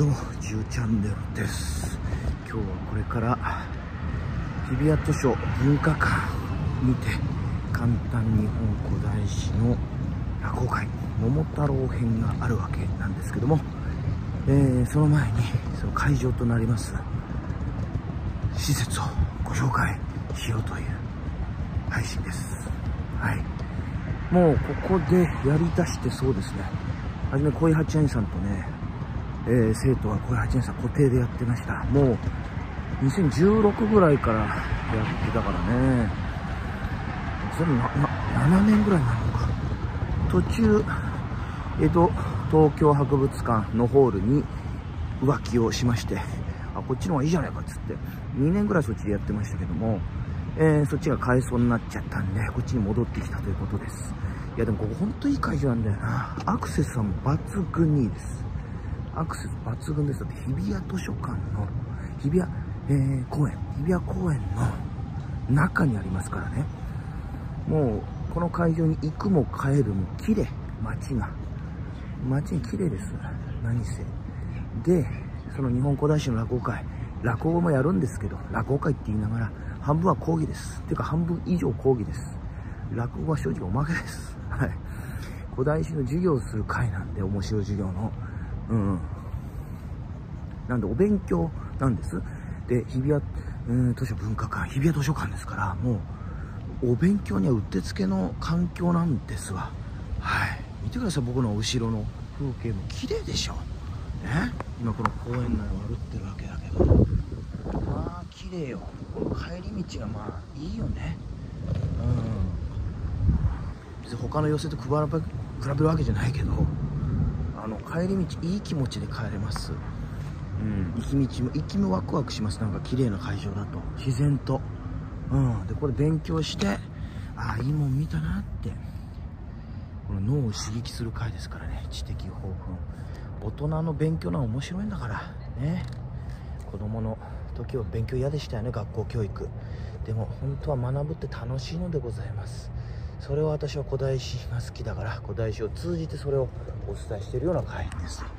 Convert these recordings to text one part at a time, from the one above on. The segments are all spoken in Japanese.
どうも10チャンネルです。今日はこれから日比谷図書文化館にて簡単日本古代史の落語会桃太郎編があるわけなんですけども、その前にその会場となります施設をご紹介しようという配信です。はい、もうここでやりだしてそうですね。はじめ小井八円さんとね、生徒は小井八円さん固定でやってました。もう2016ぐらいからやってたからね、それ7年ぐらいになるのか。途中江戸東京博物館のホールに浮気をしまして、こっちの方がいいじゃないかっつって2年ぐらいそっちでやってましたけども、そっちが買えそうになっちゃったんでこっちに戻ってきたということです。いやでもここほんといい会場なんだよな。アクセスはもう抜群にいいです。アクセス抜群です。だって日比谷図書館の日比谷、公園、日比谷公園の中にありますからね。もうこの会場に行くも帰るも綺麗。街に綺麗です。何せで、その日本古代史の落語会、落語もやるんですけど、落語会って言いながら半分は講義です。っていうか半分以上講義です。落語は正直おまけです。はい。古代史の授業をする会なんで、面白い授業の。なんでお勉強なんです。で、日比谷、図書文化館、日比谷図書館ですから、もう、お勉強にはうってつけの環境なんですわ。はい。見てください、僕の後ろの風景も綺麗でしょ。ね。今この公園内を歩ってるわけだけど。まあ、綺麗よ。この帰り道がまあ、いいよね。別に他の寄せと比べるわけじゃないけど、帰り道いい気持ちで帰れます。行きもワクワクします。なんか綺麗な会場だと自然と、でこれ勉強して、ああいいもん見たなって、この脳を刺激する会ですからね。知的豊富。大人の勉強のは面白いんだからね。子供の時は勉強嫌でしたよね、学校教育。でも本当は学ぶって楽しいのでございます。それを私は古代史が好きだから、古代史を通じてそれをお伝えしているような会です。はい、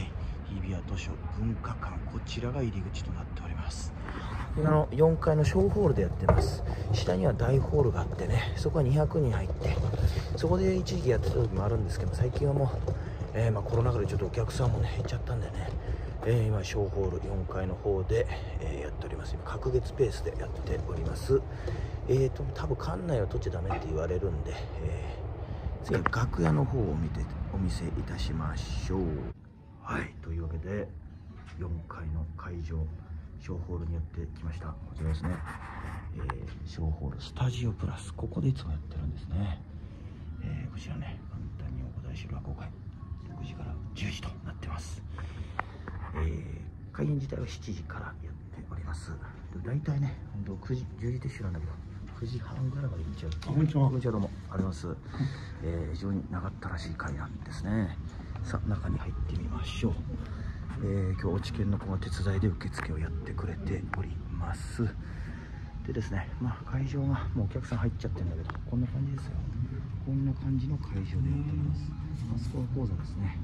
日比谷図書文化館、こちらが入り口となっております。4階の小ホールでやってます。下には大ホールがあってね、そこは200人入って、そこで一時期やってた時もあるんですけど、最近はもう、コロナ禍でちょっとお客さんもね減っちゃったんでね、今小ホール4階の方で、やっております。今隔月ペースでやっております。多分館内は取っちゃダメって言われるんで、次は楽屋の方をお見せいたしましょう。はい、というわけで4階の会場小ホールにやってきました。こちらですね、小ホールスタジオプラス、ここでいつもやってるんですね。こちらね、簡単にお答えしる落語会、9時から10時となってます。開演自体は7時からやっております。だいたいね、9時、10時で知らんだけど、9時半ぐらいまで行っちゃうっていう。こんにちは。こんにちは、どうもあります。非常に長ったらしい会なんですね。さあ、中に入ってみましょう。今日落ち研の子が手伝いで受付をやってくれております。でですね、会場がもうお客さん入っちゃってるんだけど、こんな感じですよ。こんな感じの会場でやっております。あそこが講座ですね。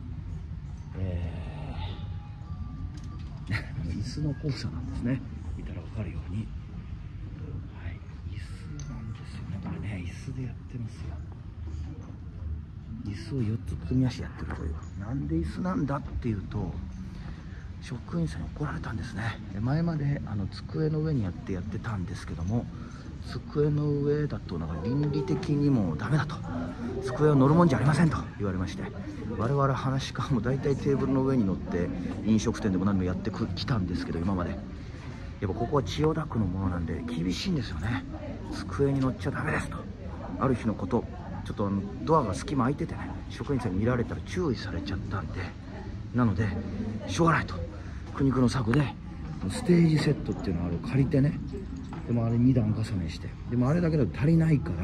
椅子の講座なんですね。見たら分かるように、はい、椅子なんですよね。これね、椅子でやってますよ。椅子を4つ組み合わせてやってるという。なんで椅子なんだっていうと、職員さんに怒られたんですね。前まで机の上にやってたんですけども、机の上だとなんか倫理的にもダメだと、机を乗るもんじゃありませんと言われまして、我々話し家も大体テーブルの上に乗って飲食店でも何でもやってきたんですけど、今までやっぱここは千代田区のものなんで厳しいんですよね。机に乗っちゃダメですと。ある日のこと、ちょっとドアが隙間空いててね、職員さんに見られたら注意されちゃったんで、なのでしょうがないと苦肉の策でステージセットっていうのを借りてね、でもあれ2段重ねして、でもあれだけだと足りないから、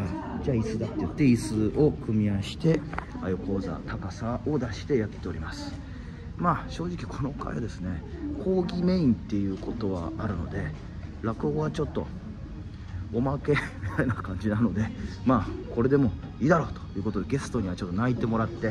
じゃあ椅子だって言って椅子を組み合わせて、ああいう講座高さを出してやっております。正直この回はですね、講義メインっていうことはあるので、落語はちょっとおまけみたいな感じなので、これでもいいだろうということで、ゲストにはちょっと泣いてもらって、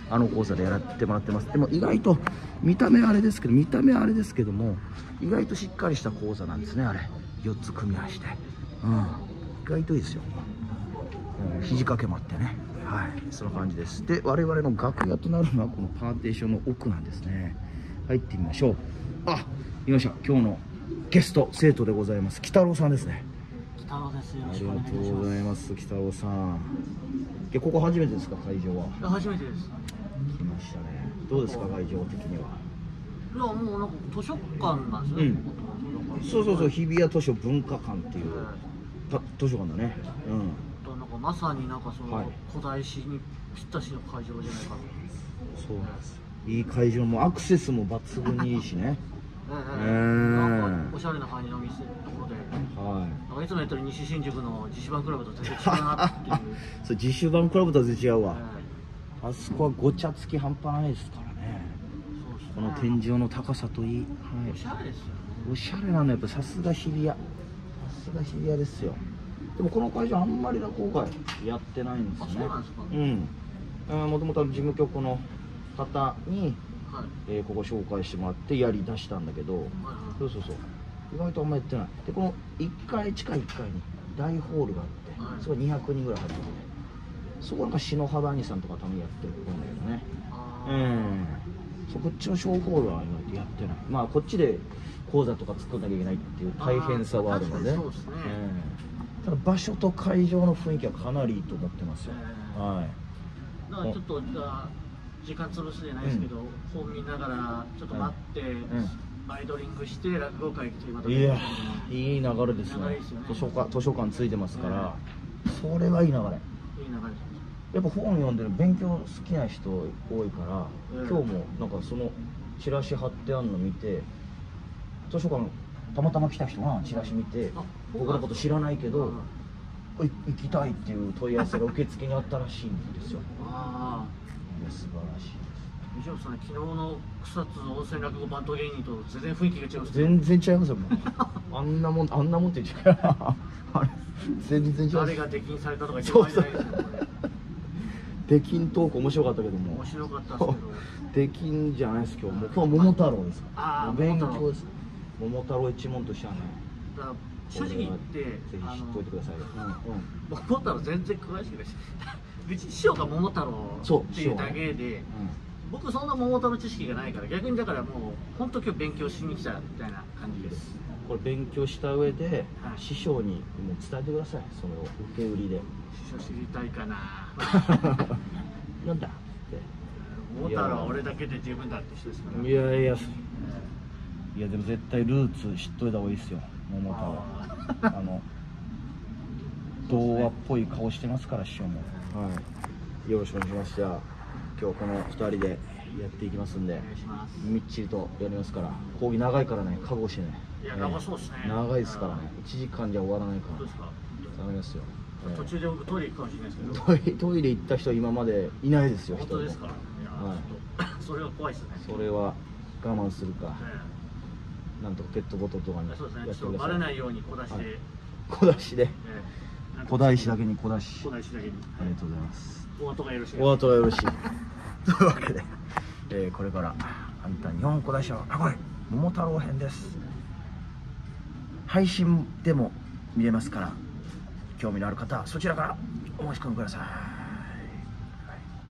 講座でやってもらってます。でも意外と見た目はあれですけども、意外としっかりした講座なんですね。あれ4つ組み合わせて、意外といいですよ。肘掛けもあってね、その感じです。で、我々の楽屋となるのはこのパーテーションの奥なんですね。入ってみましょう。いました。今日のゲスト生徒でございます。北郎さんですね。 北郎です。よろありしくお願いします。 がとうございます。北郎さん。ここ初めてですか、会場は。 初めてです。 来ましたね。どうですか、会場的には。 いや、もうなんか図書館なんですね。 そう、日比谷図書文化館っていう図書館だね。 なんかまさになんかその古代史にぴったしの会場じゃないかと。 そうなんです。いい会場もアクセスも抜群にいいしね。 なんかおしゃれな感じの店ところで、なんかいつもやってる西新宿の自主版クラブと全然違うなっていう。 そう、自主版クラブとは全然違うわ。あそこはごちゃつき半端ないですからね。この天井の高さといい、 おしゃれですよね。 おしゃれなの、やっぱさすが日比谷、ですよ。でもこの会場あんまり落語会やってないんですよね。 そうなんですか。 もともと事務局の方に、ここ紹介してもらってやりだしたんだけど、そう意外とあんまやってない。で、この地下1階に大ホールがあって、そこ200人ぐらい入ってるんで、そこなんか篠原兄さんとかたまにやってるっぽいんだけどね。こっちの小ホールは意外とやってない。まあこっちで講座とか作んなきゃいけないっていう大変さはあるので、ただ場所と会場の雰囲気はかなりいいと思ってますよ。 だからちょっと時間潰すじゃないですけど、本見ながらちょっと待って、アイドリングして落語会っていうまた。いや、 いい流れですね。図書館ついてますから、それはいい流れ。やっぱ本読んでる勉強好きな人多いから、今日もなんかそのチラシ貼ってあるの見て、図書館たまたま来た人がチラシ見て、僕のこと知らないけど行きたいっていう問い合わせが受付にあったらしいんですよ。いや、素晴らしいです。 西本さん、昨日の草津の温泉落語バンド芸人と全然雰囲気が違います。 全然違いますよ。あんなもんって言っちゃう。あれ全然違う。 誰が出禁されたとか言ってないじゃないですか。 出禁トーク面白かったけども。 面白かったですけど。 出禁じゃないです。今日は桃太郎です。勉強です。桃太郎一門としてはね。 正直言ってぜひ知っといてくださいよ。 桃太郎全然詳しくないし、うち師匠が桃太郎っていうだけで、僕そんな桃太郎知識がないから、逆にだからもう本当今日勉強しに来たみたいな感じです。 これ勉強した上で師匠にも伝えてください。それを受け売りで。 師匠知りたいかな。 なんだって。 桃太郎は俺だけで十分だって人ですから。 いやでも絶対ルーツ知っといた方がいいですよ。桃太郎。童話っぽい顔してますから師匠も。よろしくお願いします。じゃあ今日この2人でやっていきますんで、みっちりとやりますから。講義長いからね、覚悟してね。 いや、長そうですね。 長いですからね。1時間じゃ終わらないから。 どうですか。 頼みますよ。 途中で僕トイレ行くかもしれないですけど。 トイレ行った人は今までいないですよ。 本当ですか。それは怖いですね。 それは我慢するか。なんとかペットボトルとかにやってください。 そうですね。バレないように小出しで。 小出しで。小出しだけに小出し。 小出しだけに。 ありがとうございます。 お後がよろしい。 お後がよろしい。というわけで、これからあんた日本小出しの名古屋桃太郎編です。配信でも見れますから、興味のある方はそちらからお申し込みください。